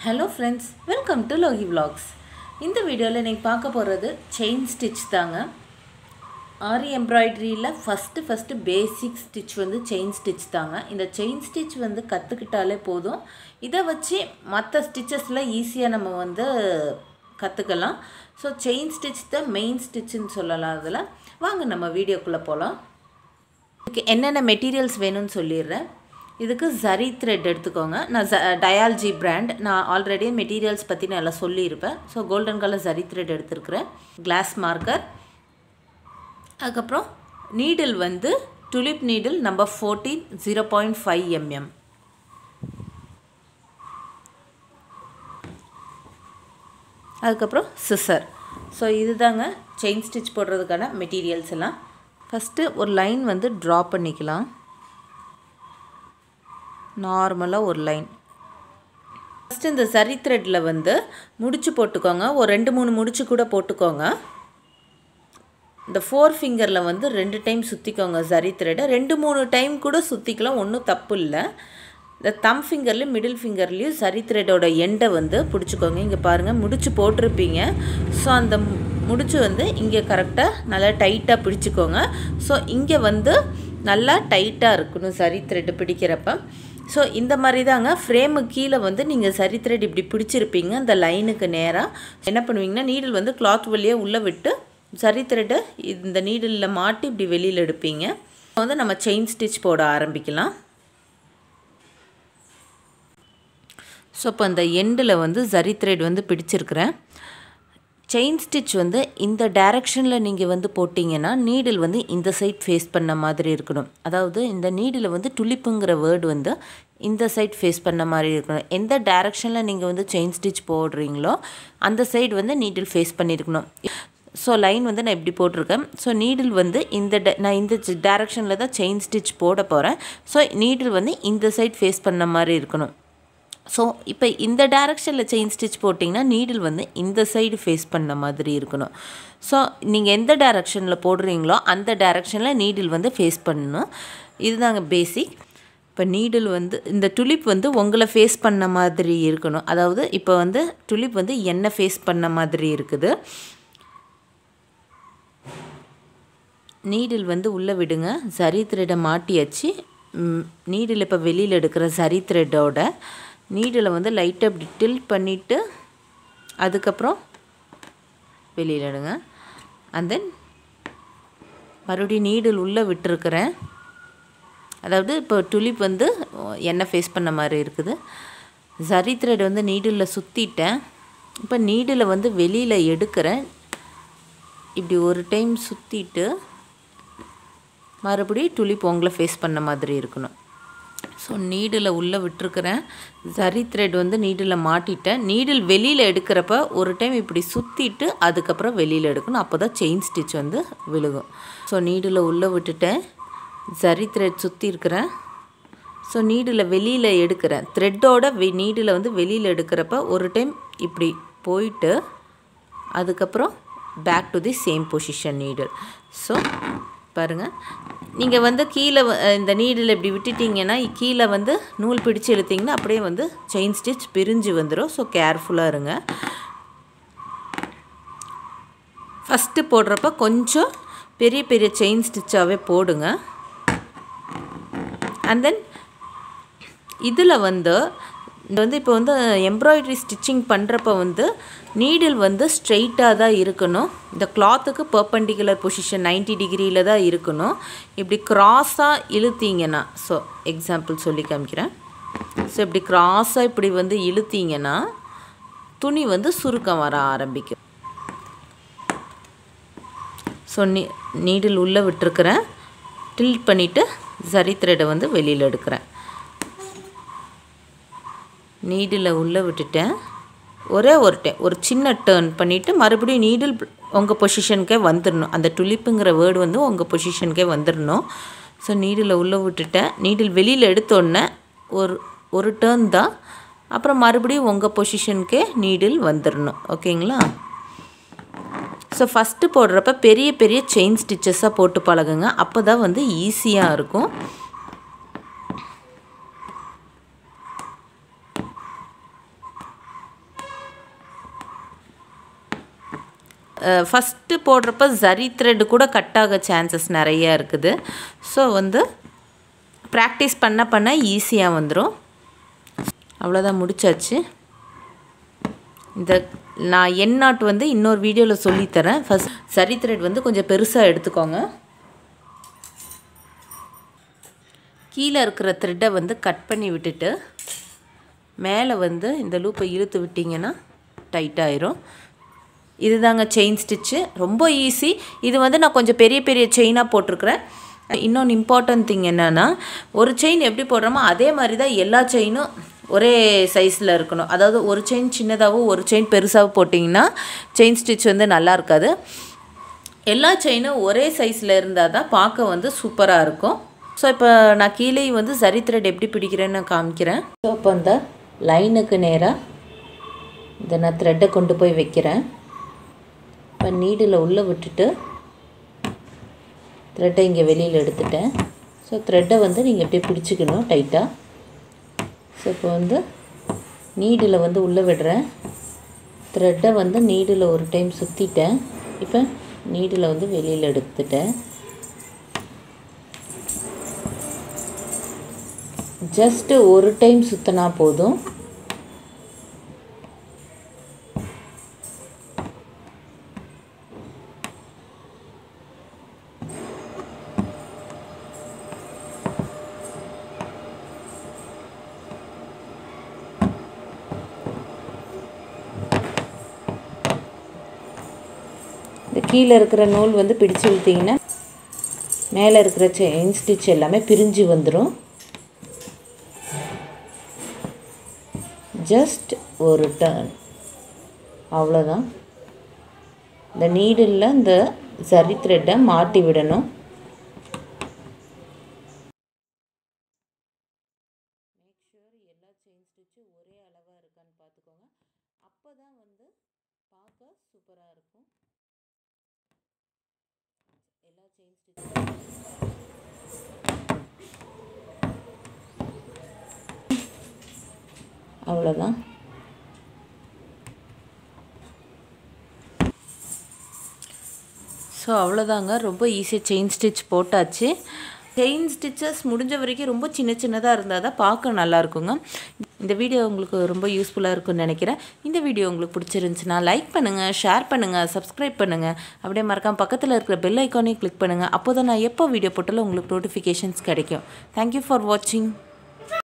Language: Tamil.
Hello friends, welcome to Logi Vlogs. இந்த வீடியோல நீங்க பார்க்க போறது chain stitch தாங்க. Aari embroidery ல first basic stitch வந்து chain stitch தாங்க. இந்த chain stitch வந்து கத்துக்கிட்டாலே போதும். இத வச்சு மத்த stitchesல ஈஸியா நம்ம வந்து கத்துக்கலாம். So chain stitch the main stitch ன்னு சொல்லலாம் அதுல. வாங்க நம்ம வீடியோக்குள்ள போலாம். இதுக்கு என்னென்ன மெட்டீரியல்ஸ் வேணும்னு சொல்லிறேன். இதுக்கு Zari thread எடுத்துக்கோங்க. நான் Dialgy brand. நான் ஆல்ரெடி மெட்டீரியல்ஸ் பத்தி நான் எல்லாம் சொல்லியிருப்பேன். So golden colour Zari thread எடுத்துருக்கிறேன். Glass marker. அதுக்கப்புறம் நீடில் வந்து துலிப் நீடில் நம்பர் 14 0.5 mm. அதுக்கப்புறம் சிசர். ஸோ இதுதாங்க செயின் ஸ்டிச் போடுறதுக்கான மெட்டீரியல்ஸ் எல்லாம். ஃபஸ்ட்டு ஒரு லைன் வந்து ட்ரா பண்ணிக்கலாம். நார்மலா ஒரு லைன். ஃபர்ஸ்ட் இந்த Zari threadல வந்து முடிச்சு போட்டுக்கோங்க. ஒரு 2-3 முடிச்சு கூட போட்டுக்கோங்க. இந்த 4 ஃபிங்கர்ல வந்து 2 டைம் சுத்திக்கோங்க Zari thread. 2-3 டைம் கூட சுத்திக்கலாம், ஒண்ணும் தப்பு இல்ல. இந்த thumb fingerல middle fingerலயே Zari threadோட எண்ட வந்து பிடிச்சுக்கோங்க. இங்க பாருங்க முடிச்சு போட்டுருப்பீங்க. சோ அந்த முடிச்சு வந்து இங்க கரெக்ட்டா நல்லா டைட்டா பிடிச்சுக்கோங்க. சோ இங்க வந்து நல்லா டைட்டா இருக்கணும் Zari thread பிடிக்கிறப்ப. ஸோ இந்த மாதிரி தாங்க ஃப்ரேமுக்கு கீழே வந்து நீங்கள் Zari thread இப்படி பிடிச்சிருப்பீங்க. அந்த லைனுக்கு நேராக என்ன பண்ணுவீங்கன்னா நீடில் வந்து கிளாத் வழியாக உள்ளே விட்டு Zari thread இந்த நீடிலில் மாட்டி இப்படி வெளியில் எடுப்பீங்க. வந்து நம்ம செயின் ஸ்டிச் போட ஆரம்பிக்கலாம். ஸோ இப்போ அந்த எண்டில் வந்து Zari thread வந்து பிடிச்சிருக்கிறேன். செயின் ஸ்டிச் வந்து இந்த டைரக்ஷனில் நீங்கள் வந்து போட்டிங்கன்னா நீடில் வந்து இந்த சைட் ஃபேஸ் பண்ண மாதிரி இருக்கணும். அதாவது இந்த நீடில் வந்து துளிப்புங்கிற வேர்டு வந்து இந்த சைட் ஃபேஸ் பண்ண மாதிரி இருக்கணும். எந்த டைரக்ஷனில் நீங்கள் வந்து செயின் ஸ்டிச் போடுறீங்களோ அந்த சைடு வந்து நீடில் ஃபேஸ் பண்ணியிருக்கணும். ஸோ லைன் வந்து நான் இப்படி போட்டிருக்கேன். ஸோ நீடில் வந்து நான் இந்த டைரக்ஷனில் தான் செயின் ஸ்டிச் போட போகிறேன். ஸோ நீடில் வந்து இந்த சைட் ஃபேஸ் பண்ண மாதிரி இருக்கணும். ஸோ இப்போ இந்த டைரக்ஷனில் செயின் ஸ்டிச் போட்டிங்கன்னா நீடில் வந்து இந்த சைடு ஃபேஸ் பண்ண மாதிரி இருக்கணும். ஸோ நீங்கள் எந்த டைரக்ஷனில் போடுறீங்களோ அந்த டைரக்ஷனில் நீடில் வந்து ஃபேஸ் பண்ணணும். இதுதாங்க பேசிக். இப்போ நீடில் வந்து இந்த துலிப் வந்து உங்களை ஃபேஸ் பண்ண மாதிரி இருக்கணும். அதாவது இப்போ வந்து துலிப் வந்து என்ன ஃபேஸ் பண்ண மாதிரி இருக்குது. நீடில் வந்து உள்ளே விடுங்க. Zari thread மாட்டியாச்சு. நீடில் இப்போ வெளியில் எடுக்கிற Zari threadோட நீடில் வந்து லைட்டாக இப்படி டில்ட் பண்ணிவிட்டு அதுக்கப்புறம் வெளியில் எடுங்க. அண்ட் தென் மறுபடியும் நீடில் உள்ளே விட்டுருக்கிறேன். அதாவது இப்போ துலிப் வந்து என்ன ஃபேஸ் பண்ண மாதிரி இருக்குது. Zari thread வந்து நீடிலில் சுற்றிட்டேன். இப்போ நீடில் வந்து வெளியில் எடுக்கிறேன். இப்படி ஒரு டைம் சுற்றிட்டு மறுபடியும் துலிப் உங்களை ஃபேஸ் பண்ண மாதிரி இருக்கணும். ஸோ நீடில் உள்ளே விட்டுருக்கிறேன். Zari thread வந்து நீடில் மாட்டிட்டேன். நீடில் வெளியில் எடுக்கிறப்ப ஒரு டைம் இப்படி சுற்றிட்டு அதுக்கப்புறம் வெளியில் எடுக்கணும். அப்போ தான் செயின் ஸ்டிச் வந்து விழுகும். ஸோ நீடில் உள்ளே விட்டுட்டேன். Zari thread சுற்றி இருக்கிறேன். ஸோ நீடில் வெளியில் எடுக்கிறேன். த்ரெட்டோட நீடில் வந்து வெளியில் எடுக்கிறப்ப ஒரு டைம் இப்படி போயிட்டு அதுக்கப்புறம் back to the same position needle. So பாருங்கள், நீங்கள் வந்து கீழே இந்த நீடில் இப்படி விட்டுட்டிங்கன்னா கீழே வந்து நூல் பிடிச்சி இழுத்திங்கன்னா அப்படியே வந்து செயின் ஸ்டிச் பிரிஞ்சு வந்துடும். ஸோ கேர்ஃபுல்லாக இருங்க. ஃபஸ்ட்டு போடுறப்ப கொஞ்சம் பெரிய பெரிய செயின் ஸ்டிச்சாகவே போடுங்க. அண்ட் தென் இதில் வந்து இப்போ வந்து எம்ப்ராய்டரி ஸ்டிச்சிங் பண்ணுறப்ப வந்து நீடில் வந்து ஸ்ட்ரெயிட்டாக தான் இருக்கணும். இந்த கிளாத்துக்கு பர்பண்டிகுலர் பொசிஷன் 90 டிகிரியில் தான் இருக்கணும். இப்படி க்ராஸாக இழுத்தீங்கன்னா, ஸோ எக்ஸாம்பிள் சொல்லி காமிக்கிறேன். ஸோ இப்படி க்ராஸாக இப்படி வந்து இழுத்தீங்கன்னா துணி வந்து சுருக்கம் வர ஆரம்பிக்கும். ஸோ நீடில் உள்ளே விட்டுருக்கிறேன். டில்ட் பண்ணிவிட்டு Zari thread வந்து வெளியில் எடுக்கிறேன். நீடில் உள்ளே விட்டுட்டேன். ஒரே ஒரு டைம் ஒரு சின்ன டர்ன் பண்ணிவிட்டு மறுபடியும் நீடில் உங்கள் பொசிஷனுக்கே வந்துடணும். அந்த துலிப்புங்கிற வேர்டு வந்து உங்கள் பொசிஷனுக்கே வந்துடணும். ஸோ நீடில் உள்ளே விட்டுட்டேன். நீடில் வெளியில் எடுத்தோடனே ஒரு டர்ன் தான். அப்புறம் மறுபடியும் உங்கள் பொசிஷனுக்கே நீடில் வந்துடணும். ஓகேங்களா? ஸோ ஃபஸ்ட்டு போடுறப்ப பெரிய பெரிய செயின் ஸ்டிச்சஸாக போட்டு பழகுங்க. அப்போ தான் வந்து ஈஸியாக இருக்கும். ஃபஸ்ட்டு போடுறப்ப ஜரி த்ரெட் கூட கட் ஆக சான்சஸ் நிறையா இருக்குது. ஸோ வந்து ப்ராக்டிஸ் பண்ண ஈஸியாக வந்துடும். அவ்வளோதான், முடிச்சாச்சு. இந்த நான் என் நாட் வந்து இன்னொரு வீடியோவில் சொல்லித்தரேன். ஃபஸ்ட் ஜரி த்ரெட் வந்து கொஞ்சம் பெருசாக எடுத்துக்கோங்க. கீழே இருக்கிற த்ரெட்டை வந்து கட் பண்ணி விட்டுட்டு மேலே வந்து இந்த லூப்பை இழுத்து விட்டிங்கன்னா டைட்டாயிரும். இதுதாங்க செயின் ஸ்டிச்சு, ரொம்ப ஈஸி. இது வந்து நான் கொஞ்சம் பெரிய பெரிய செயினாக போட்டிருக்கிறேன். இன்னொன்று இம்பார்ட்டன்ட் திங் என்னென்னா, ஒரு செயின் எப்படி போடுறோமோ அதே மாதிரி தான் எல்லா செயினும் ஒரே சைஸில் இருக்கணும். அதாவது ஒரு செயின் சின்னதாகவும் ஒரு செயின் பெருசாகவும் போட்டிங்கன்னா செயின் ஸ்டிச் வந்து நல்லா இருக்காது. எல்லா செயினும் ஒரே சைஸில் இருந்தால் தான் பார்க்க வந்து சூப்பராக இருக்கும். ஸோ இப்போ நான் கீழே வந்து ஜரி த்ரெட் எப்படி பிடிக்கிறேன்னு நான் காமிக்கிறேன். ஸோ இப்போ இந்த லைனுக்கு நேராக இதை நான் த்ரெட்டை கொண்டு போய் வைக்கிறேன். இப்போ நீடில் உள்ளே விட்டுட்டு த்ரெட்டை இங்கே வெளியில் எடுத்துட்டேன். ஸோ த்ரெட்டை வந்து நீங்கள் எப்படி பிடிச்சிக்கணும் டைட்டாக. ஸோ இப்போ வந்து நீடில் வந்து உள்ளே விடுறேன். த்ரெட்டை வந்து நீடில் ஒரு டைம் சுற்றிட்டேன். இப்போ நீடில் வந்து வெளியில் எடுத்துட்டேன். ஜஸ்ட்டு ஒரு டைம் சுற்றினா போதும். இந்த கீழே இருக்கிற நூல் வந்து பிடிச்சு இழுத்தீங்கன்னா மேலே இருக்கிற செயின் ஸ்டிச் எல்லாமே பிரிஞ்சு வந்துடும். ஜஸ்ட் ஒரு டர்ன், அவ்வளோதான். இந்த நீடில் இந்த ஜரி த்ரெட்டை மாட்டி விடணும். எல்லா செயின் ஸ்டிச்சும் ஒரே அளவாக இருக்கான்னு பார்த்துக்கோங்க. அப்போ தான் வந்து பார்க்க சூப்பராக இருக்கும். எல்லா செயின் ஸ்டிச்சும் அவ்வளோதான். ஸோ அவ்வளோதாங்க, ரொம்ப ஈஸியாக செயின் ஸ்டிச் போட்டாச்சு. செயின் ஸ்டிச்சஸ் முடிஞ்ச வரைக்கும் ரொம்ப சின்ன சின்னதாக இருந்தால் தான் பார்க்க நல்லாயிருக்குங்க. இந்த வீடியோ உங்களுக்கு ரொம்ப யூஸ்ஃபுல்லாக இருக்கும்னு நினைக்கிறேன். இந்த வீடியோ உங்களுக்கு பிடிச்சிருந்துச்சுன்னா லைக் பண்ணுங்கள், ஷேர் பண்ணுங்கள், சப்ஸ்கிரைப் பண்ணுங்கள். அப்படியே மறக்காம பக்கத்தில் இருக்கிற பெல் ஐக்கானையும் கிளிக் பண்ணுங்கள். அப்போ தான் நான் எப்போ வீடியோ போட்டாலும் உங்களுக்கு நோட்டிஃபிகேஷன்ஸ் கிடைக்கும். தேங்க்யூ ஃபார் வாட்சிங்.